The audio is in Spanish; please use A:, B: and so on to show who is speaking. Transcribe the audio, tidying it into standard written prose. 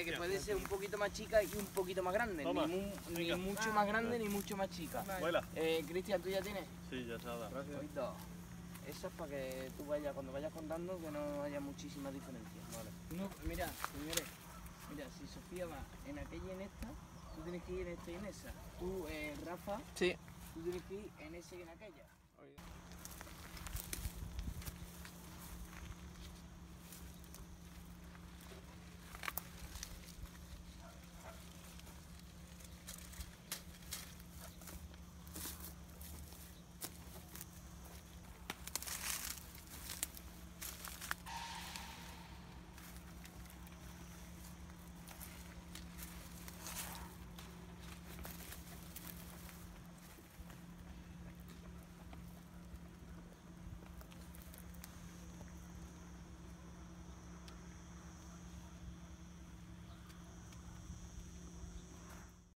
A: que puede ser un poquito más chica y un poquito más grande. Ni mucho más grande ni mucho más chica. Cristian, ¿tú ya tienes?
B: Sí, ya está.
A: Gracias. Eso es para que tú vayas, cuando vayas contando, que no haya muchísimas diferencias. Vale. No, mira, señores, mira, si Sofía va en aquella y en esta, tú tienes que ir en esta y en esa. Tú, Rafa, sí. Tú tienes que ir en esa y en aquella.